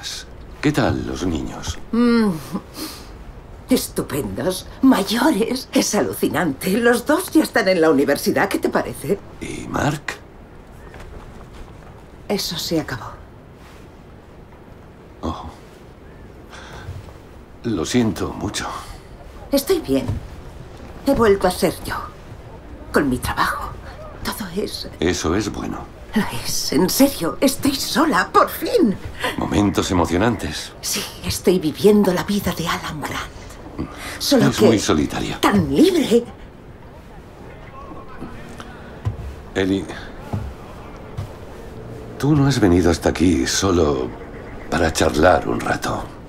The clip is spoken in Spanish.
días. ¿Qué tal los niños? Estupendos, mayores. Es alucinante. Los dos ya están en la universidad. ¿Qué te parece? ¿Y Mark? Eso se acabó. Oh. Lo siento mucho. Estoy bien. He vuelto a ser yo. Con mi trabajo. Todo es... Eso es bueno. Lo es, en serio. Estoy sola, por fin. Momentos emocionantes. Sí, estoy viviendo la vida de Alan Grant. Solo Es que... muy solitaria. ¡Tan libre! Ellie, tú no has venido hasta aquí solo para charlar un rato.